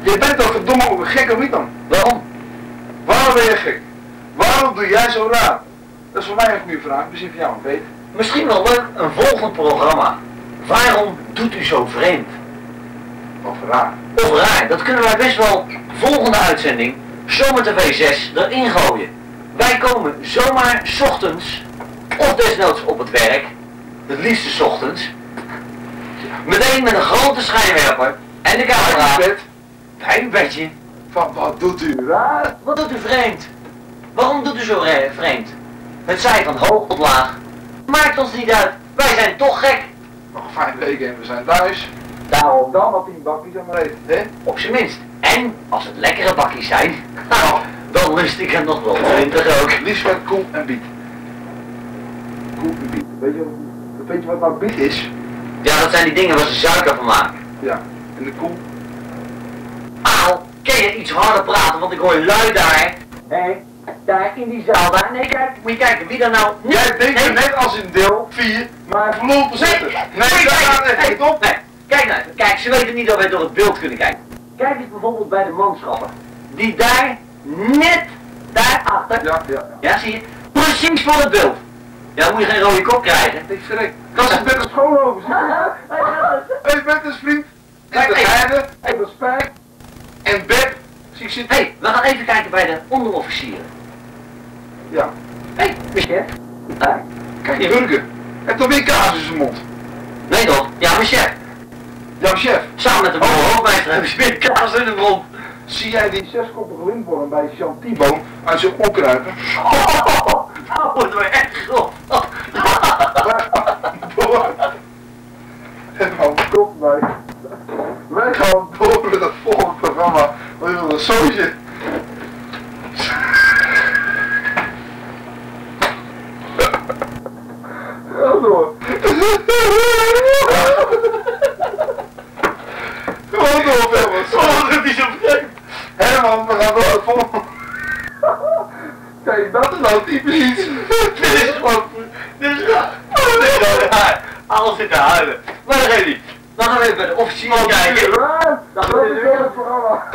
Je bent toch verdomme gek of niet dan? Waarom? Waarom ben je gek? Waarom doe jij zo raar? Dat is voor mij een goede vraag, misschien voor jou een beter. Misschien wel leuk, een volgend programma. Waarom doet u zo vreemd? Of raar. Of raar, dat kunnen wij best wel volgende uitzending, Zomer TV 6, erin gooien. Wij komen zomaar 's ochtends, of desnoods op het werk, het liefste 's ochtends, meteen met een grote schijnwerper en de camera. Bij een bedje. Van wat doet u raar? Wat doet u vreemd? Waarom doet u zo vreemd? Het zij van hoog tot laag. Maakt ons niet uit, wij zijn toch gek. Nog 5 weken en we zijn thuis. Daarom Dan wat 10 bakjes aan maar eten, hè? op zijn minst. En als het lekkere bakjes zijn, dan lust ik er nog wel 20 ook. Liefst met koe en biet. Koe en biet. Weet je wat nou biet is? Ja, dat zijn die dingen waar ze suiker van maken. Ja. En de koe? Aal, kun je iets harder praten, want ik hoor lui daar. Hé, daar in die zaal daar. Nee, kijk, moet je kijken wie daar nou... Jij denkt net als in deel 4, maar verlopen zitten. Nee, daar gaat echt niet op. Nee, kijk nou even. Kijk, ze weten niet dat wij door het beeld kunnen kijken. Kijk eens bijvoorbeeld bij de manschappen. Die daar, net daarachter. Ja. Ja, zie je? Precies voor het beeld. Ja, dan moet je geen rode kop krijgen. Ik verrek. Kan ze met de school over zitten? Hé, met een vriend. En de Heide, en de Spijk. En Beb. Zie ik zitten. Hé, we gaan even kijken bij de onderofficieren. Ja. Hé, chef. Daar. Kijk, Burger. Heb toch weer kaas in zijn mond? Nee toch? Ja, mijn chef. Ja, chef. Samen met de hoofdmeester hebben ze weer kaas in de mond. Zie jij die 6-koppige windworm bij Jean Thibaut uit zijn opkruipen? Nou worden we echt grof. Door. En dan komt wij. Wij gaan door met het volgende programma. We willen een zootje. Ga door. Gewoon door, Herman. Oh, dat is zo vreemd. Herman, we gaan door het volgende. Kijk, dat is nou typisch iets. Dit is gewoon... Dit is gewoon raar. Alles zit te huilen. Maar dat geeft niet. Dan gaan we even bij de officier kijken. Dat is weer het programma.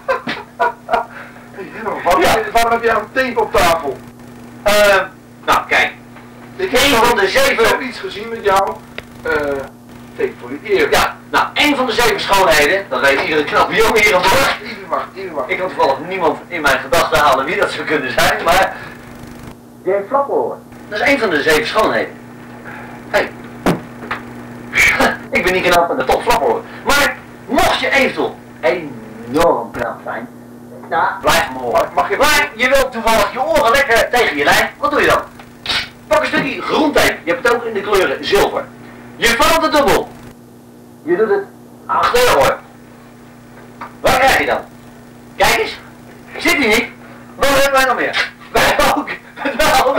Hey, Herman, waarom heb jij een tape op tafel? Nou, kijk. Ik Eén van de 7... zoiets gezien met jou. Tape voor de eer. Ja, nou, één van de 7 schoonheden, dat weet iedere knappe jongen hier aan boord. Ieder wacht. Ik kan toevallig niemand in mijn gedachten halen wie dat zou kunnen zijn, maar... Die heeft flaporen. Dat is één van de 7 schoonheden. Hé. Ik ben niet knap met de top flaporen. Maar, mocht je eventueel enorm knap zijn, nou, blijf me horen. Maar je wilt toevallig je oren lekker tegen je lijn, wat doe je dan? Pak een stukje groentape, je hebt het ook in de kleuren zilver. Je valt het dubbel. Je doet het achter je oor. Waar krijg je dan? Kijk eens. Zit hij niet? Wat hebben wij nog meer? Wij ook. Wel,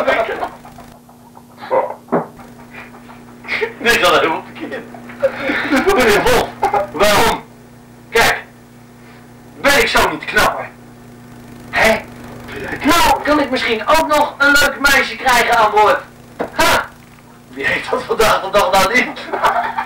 dit gaat helemaal verkeerd. Meneer Wolf, waarom? Kijk. Ben ik zo niet knapper? Hé? Nou, kan ik misschien ook nog een leuk meisje krijgen aan boord? Ha! Wie heeft dat vandaag de dag nou niet?